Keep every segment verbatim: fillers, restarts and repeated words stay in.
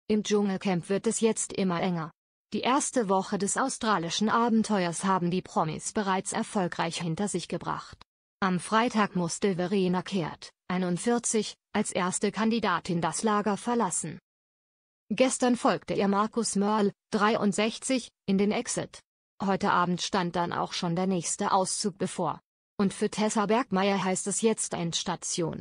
Im Dschungelcamp wird es jetzt immer enger. Die erste Woche des australischen Abenteuers haben die Promis bereits erfolgreich hinter sich gebracht. Am Freitag musste Verena Kehrt, einundvierzig, als erste Kandidatin das Lager verlassen. Gestern folgte ihr Markus Mörl, dreiundsechzig, in den Exit. Heute Abend stand dann auch schon der nächste Auszug bevor. Und für Tessa Bergmeier heißt es jetzt Endstation.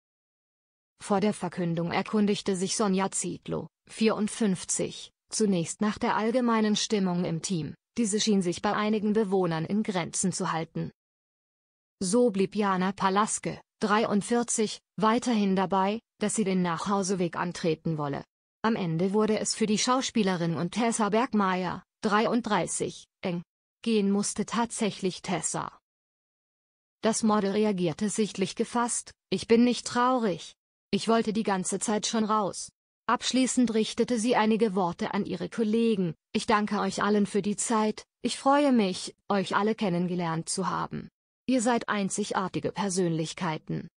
Vor der Verkündung erkundigte sich Sonja Zietlow, vierundfünfzig, zunächst nach der allgemeinen Stimmung im Team. Diese schien sich bei einigen Bewohnern in Grenzen zu halten. So blieb Jana Palaske, dreiundvierzig, weiterhin dabei, dass sie den Nachhauseweg antreten wolle. Am Ende wurde es für die Schauspielerin und Tessa Bergmeier, dreiunddreißig, eng. Gehen musste tatsächlich Tessa. Das Model reagierte sichtlich gefasst: Ich bin nicht traurig. Ich wollte die ganze Zeit schon raus. Abschließend richtete sie einige Worte an ihre Kollegen: Ich danke euch allen für die Zeit, ich freue mich, euch alle kennengelernt zu haben. Ihr seid einzigartige Persönlichkeiten.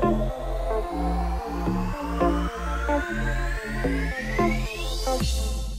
Thank you.